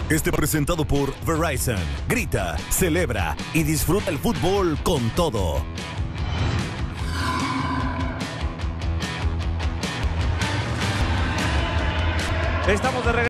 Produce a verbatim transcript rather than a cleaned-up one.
Este presentado por Verizon. Grita, celebra y disfruta el fútbol con todo. Estamos de regreso.